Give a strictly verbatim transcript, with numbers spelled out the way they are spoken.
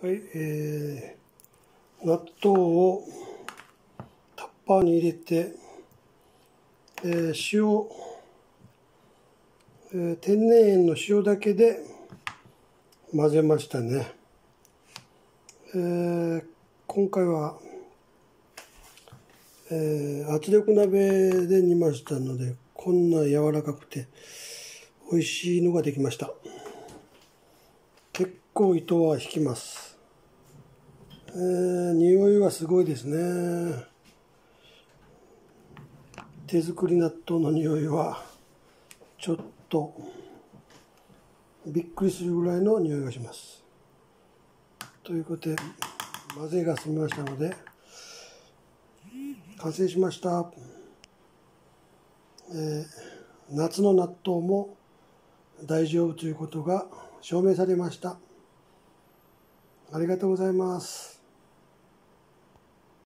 はい、えー、納豆をタッパーに入れて、えー、塩、えー、天然塩の塩だけで混ぜましたね。えー、今回は、えー、圧力鍋で煮ましたので、こんな柔らかくて美味しいのができました。結構糸は引きます。えー、匂いはすごいですね。手作り納豆の匂いはちょっとびっくりするぐらいの匂いがします。ということで混ぜが済みましたので完成しました。えー、夏の納豆も大丈夫ということが証明されました。ありがとうございます。